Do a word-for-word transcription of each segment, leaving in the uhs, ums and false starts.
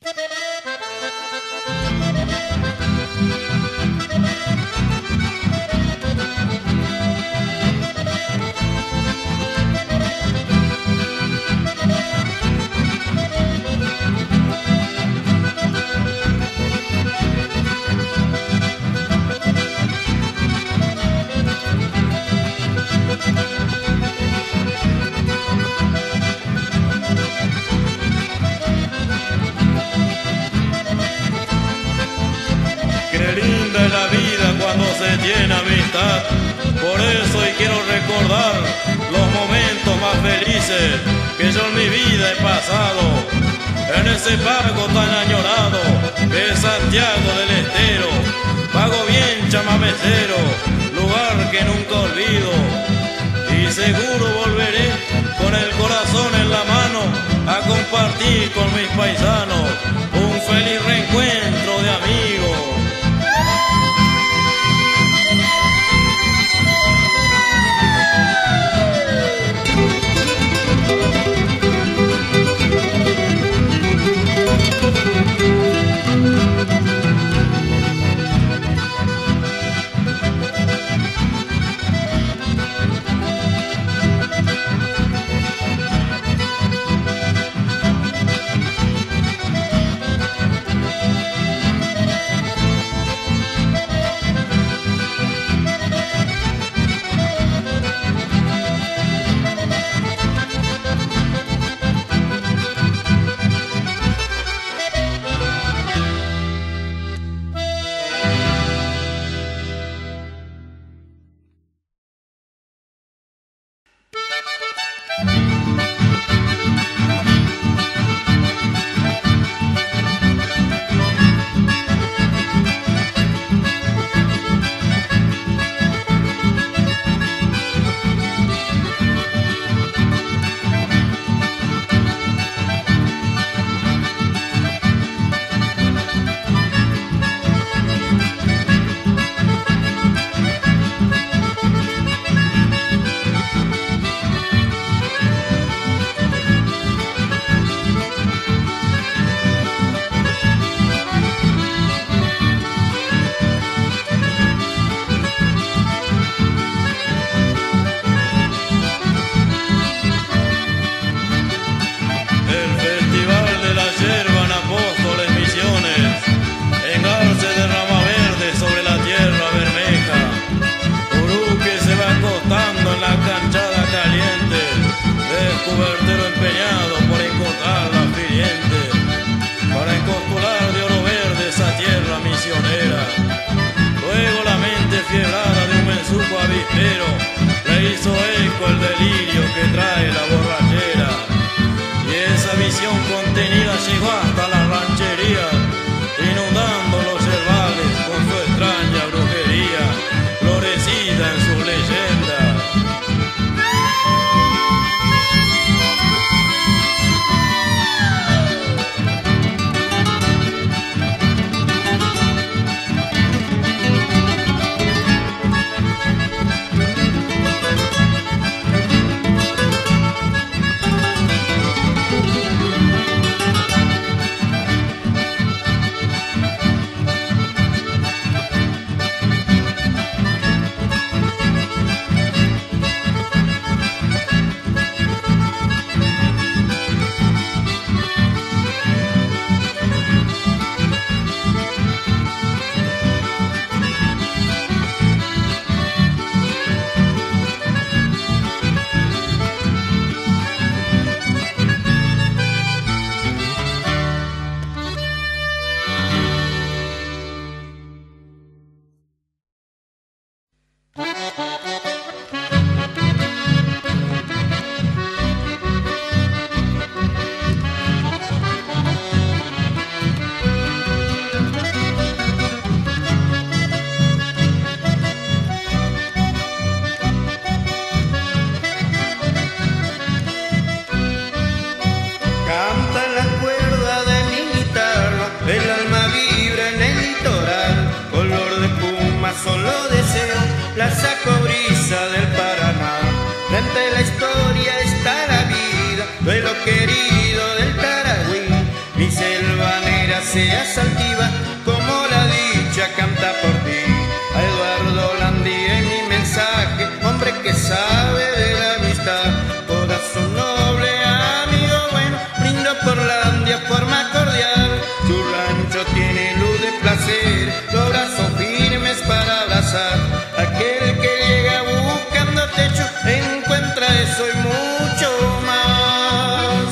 Tiene amistad, por eso hoy quiero recordar los momentos más felices que yo en mi vida he pasado, en ese pago tan añorado que es Santiago del Estero, pago bien chamamecero, lugar que nunca olvido, y seguro volveré con el corazón en la mano a compartir con mis paisanos un feliz reencuentro de amigos. seas altiva, como la dicha canta por ti. A Eduardo Landi en mi mensaje, hombre que sabe de la amistad, corazón noble, amigo bueno, brindo por Landia, forma cordial. Su rancho tiene luz de placer, los brazos firmes para abrazar. Aquel que llega buscando techo, encuentra eso y mucho más.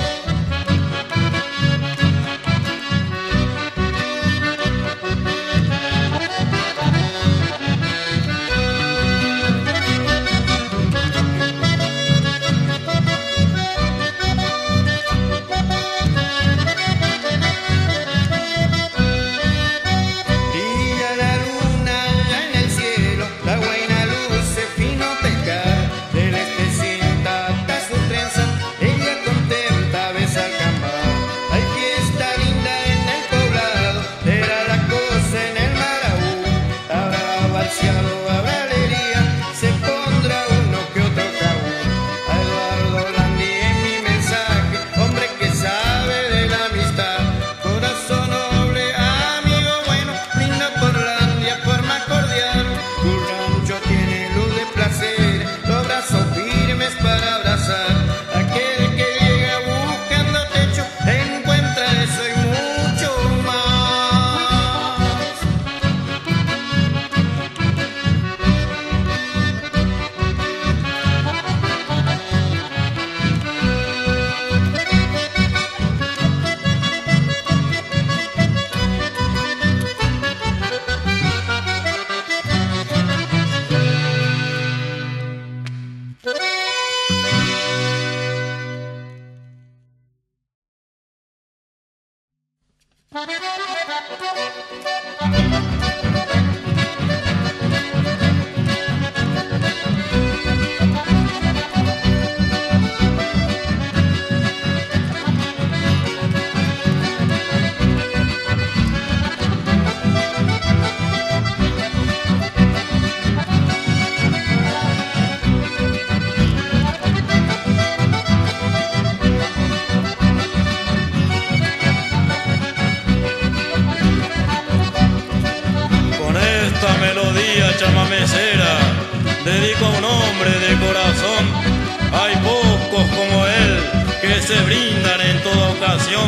chamamecera, dedico a un hombre de corazón. Hay pocos como él que se brindan en toda ocasión.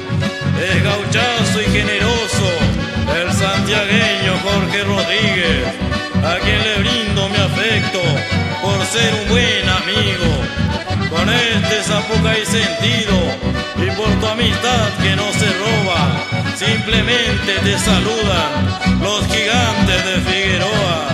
Es gauchazo y generoso el santiagueño Jorge Rodríguez, a quien le brindo mi afecto por ser un buen amigo. Con este zapuca y sentido y por tu amistad que no se roba, simplemente te saludan los gigantes de Figueroa.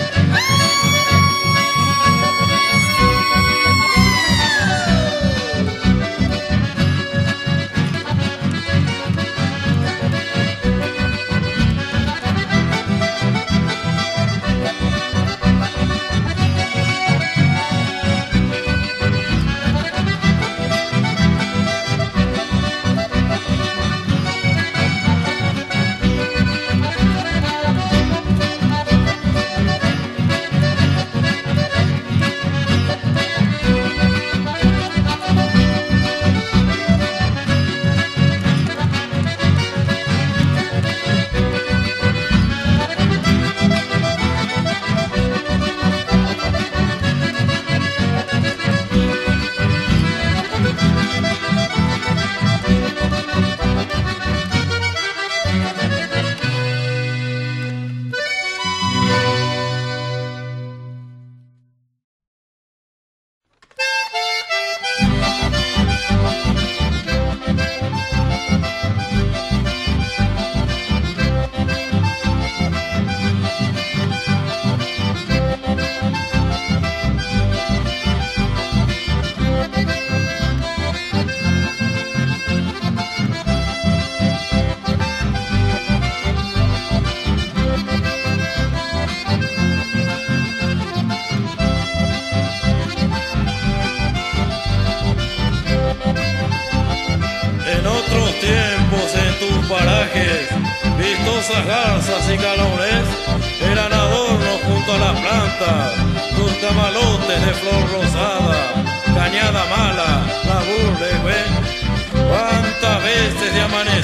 Parajes, vistosas garzas y calores eran adornos junto a las plantas, tus camalotes de flor rosada, cañada mala, la burle, güey. Cuántas veces de amanecer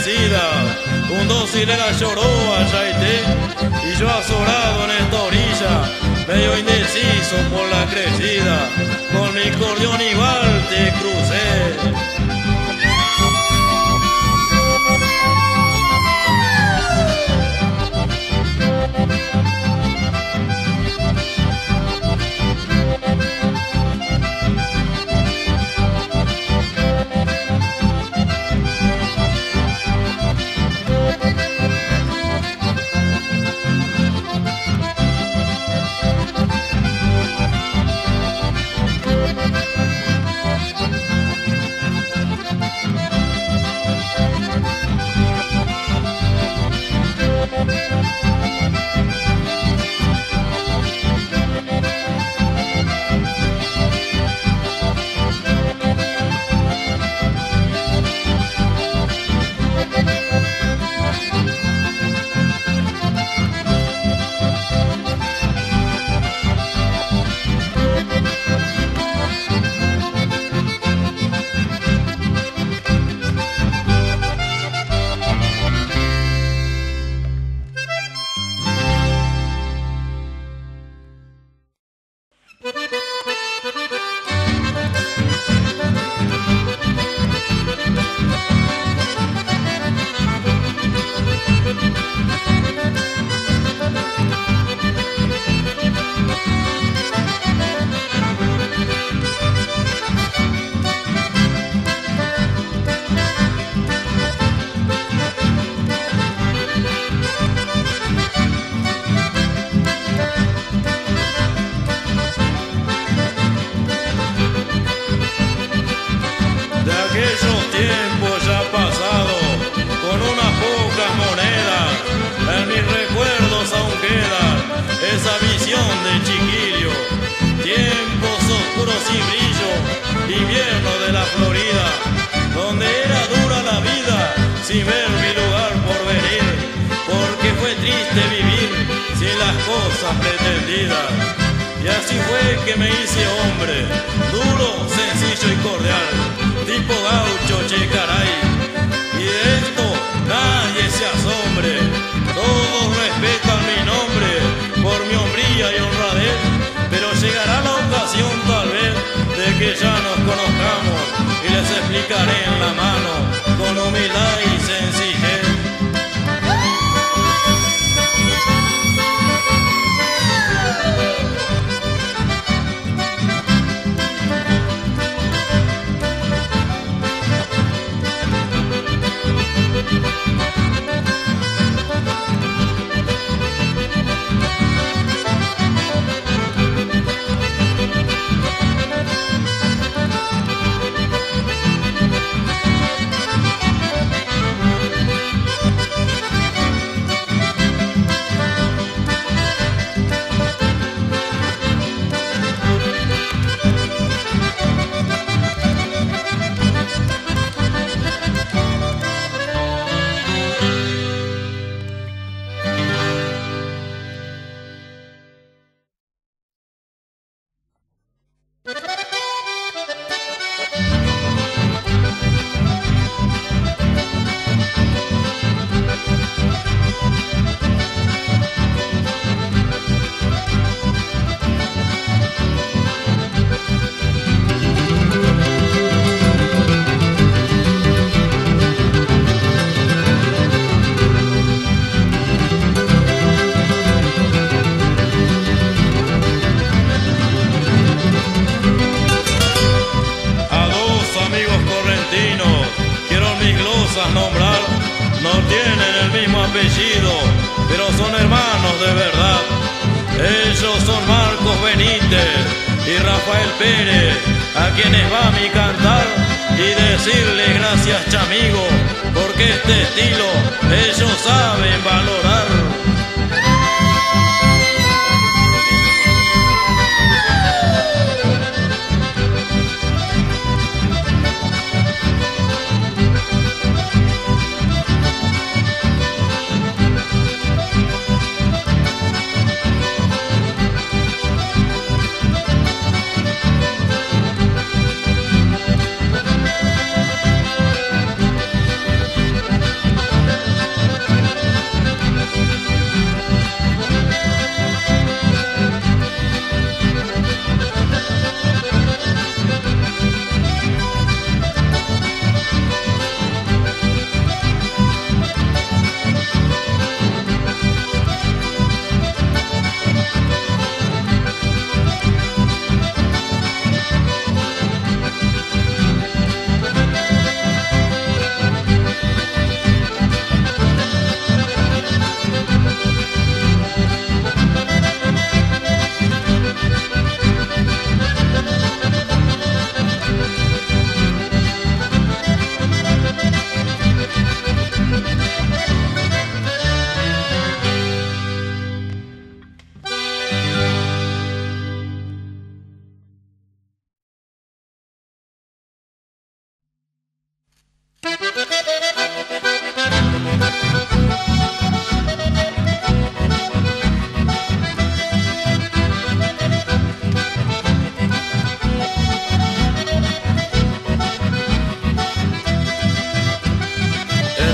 crecida, un dócil era lloró a Yaité, y yo azorado en esta orilla, medio indeciso por la crecida, con mi cordión igual te crucé. Sin ver mi lugar por venir, porque fue triste vivir sin las cosas pretendidas. Y así fue que me hice hombre, duro, sencillo y cordial, tipo gaucho, che caray. Y de esto nadie se asombre, todos respetan mi nombre por mi hombría y honradez, pero llegará la ocasión tal vez de que ya nos conozcamos y les explicaré en la mano con humildad y sencillez. Nombrar, no tienen el mismo apellido, pero son hermanos de verdad. Ellos son Marcos Benítez y Rafael Pérez, a quienes va mi cantar y decirle gracias, chamigo, porque este estilo ellos saben valorar.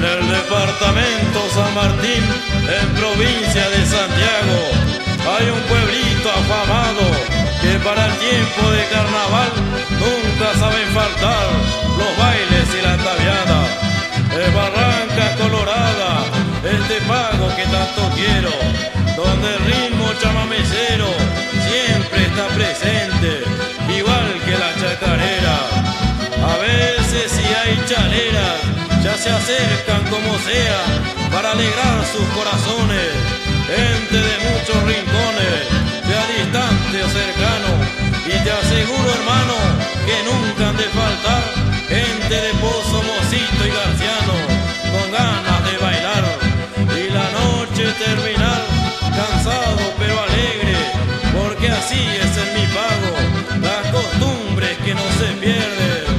el departamento San Martín, en provincia de Santiago, hay un pueblito afamado que para el tiempo de carnaval nunca saben faltar los bailes y la tabiada. Es Barranca Colorada, este pago que tanto quiero, donde el ritmo chamamecero siempre está presente, igual que la chacarera. A veces si hay chaleras, ya se acercan como sea para alegrar sus corazones, gente de muchos rincones, sea distante o cercano, y te aseguro, hermano, que nunca han de faltar gente de Pozo, Mocito y Garciano con ganas de bailar y la noche terminar cansado pero alegre, porque así es en mi pago, las costumbres que no se pierden.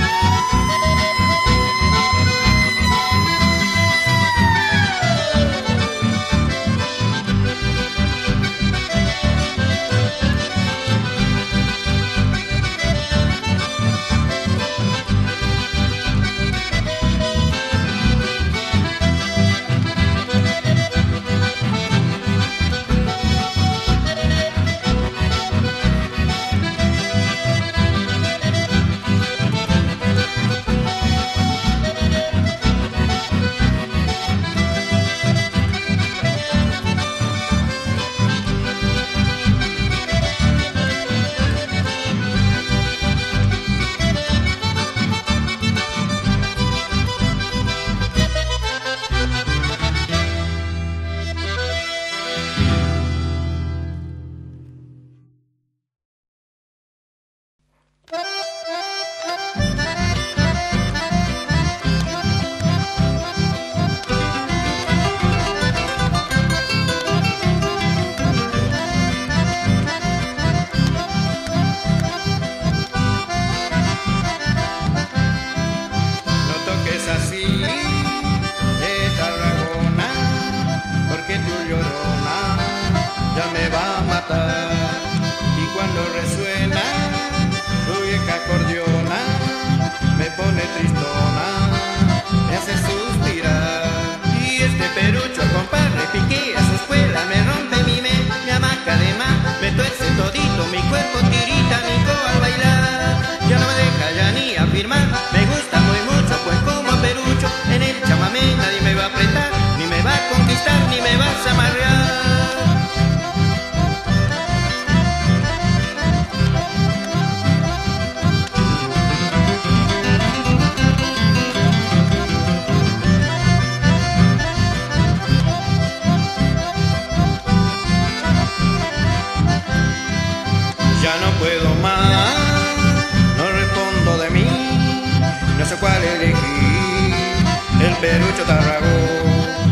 Perucho Tarragó,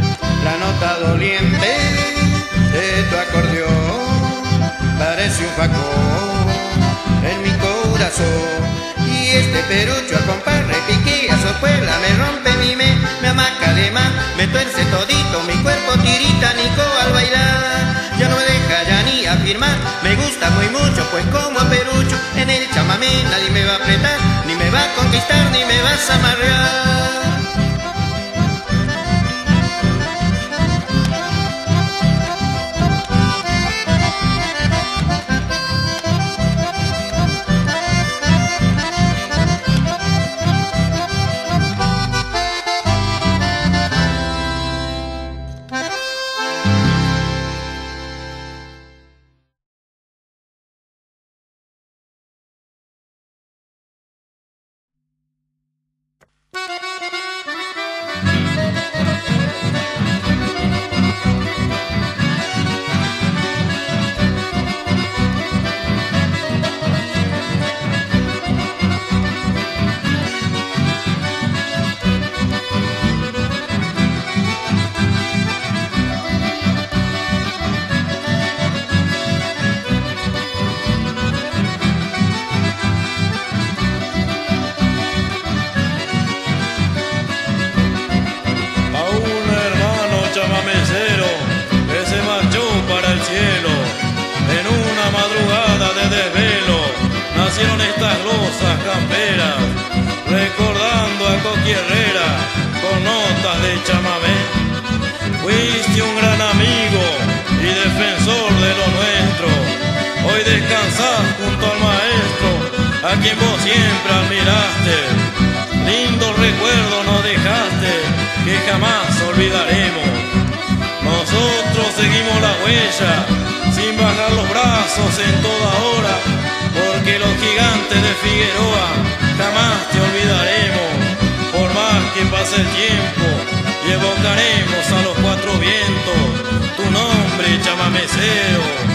la nota doliente de tu acordeón parece un facón en mi corazón. Y este perucho al compás repique a su puebla me rompe mi me, me amaca de más, me tuerce todito, mi cuerpo tirita Nico al bailar. Ya no me deja ya ni afirmar, me gusta muy mucho, pues como a perucho en el chamamé nadie me va a apretar, ni me va a conquistar, ni me vas a amarrar. Estas glosas camperas, recordando a Coqui Herrera con notas de chamamé. Fuiste un gran amigo y defensor de lo nuestro. Hoy descansás junto al maestro, a quien vos siempre admiraste. Lindos recuerdos nos dejaste, que jamás olvidaremos. Nosotros seguimos la huella, sin bajar los brazos en toda hora, porque los gigantes de Figueroa jamás te olvidaremos. Por más que pase el tiempo, y evocaremos a los cuatro vientos tu nombre, chamamecero.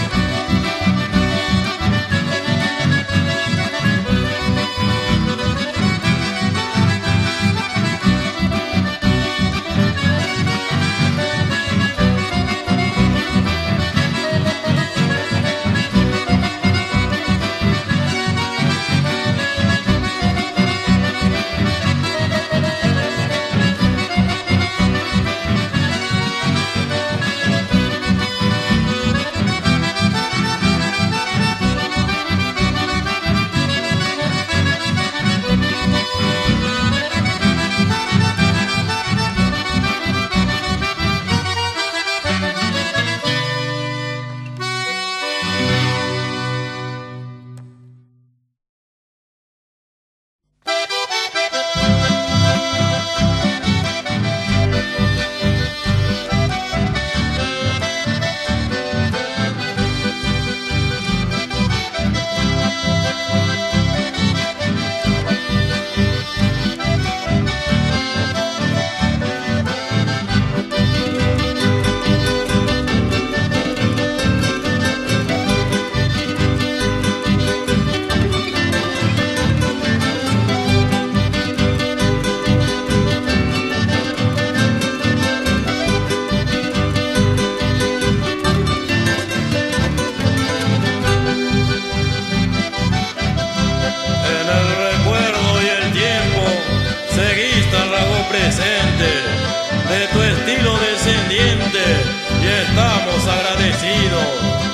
De tu estilo descendiente y estamos agradecidos.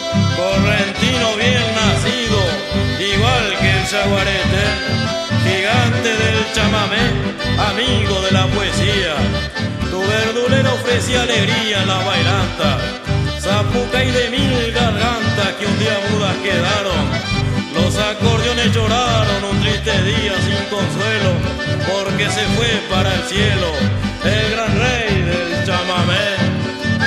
Correntino bien nacido, igual que el Yaguareté, gigante del chamamé, amigo de la poesía. Tu verdulero ofrecía alegría en la bailanta, zapucay de mil gargantas que un día mudas quedaron. Los acordeones lloraron un triste día sin consuelo, porque se fue para el cielo el gran rey del chamamé.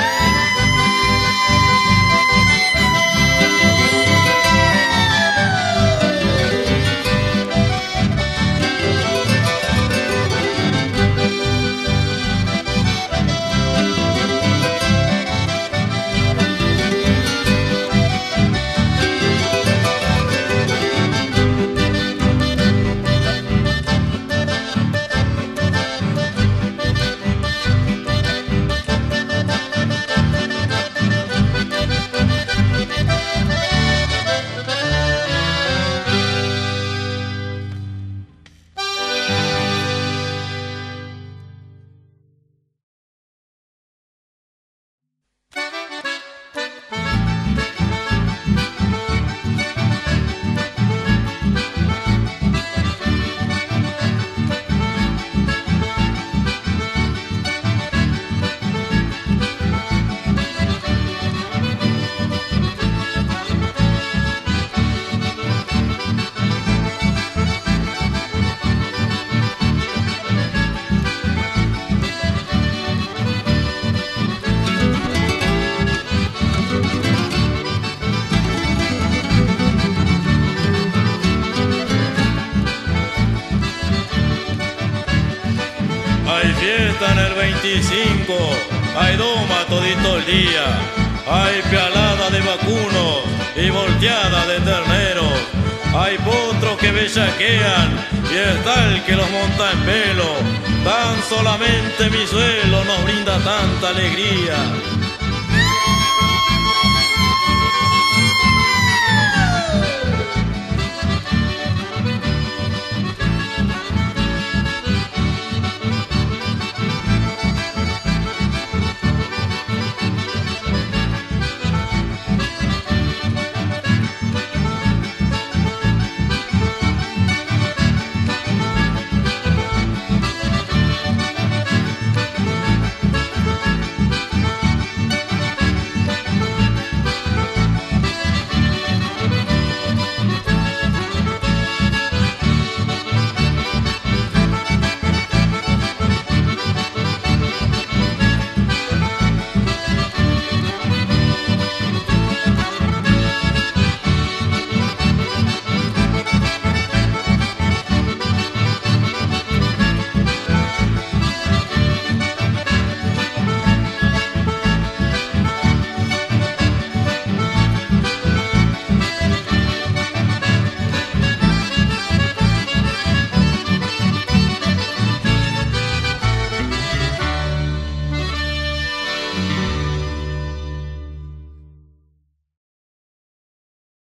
Hay fiesta en el veinticinco, hay doma todito el día, hay pialada de vacunos y volteada de terneros, hay potros que bellaquean y está el que los monta en pelo. Tan solamente mi suelo nos brinda tanta alegría.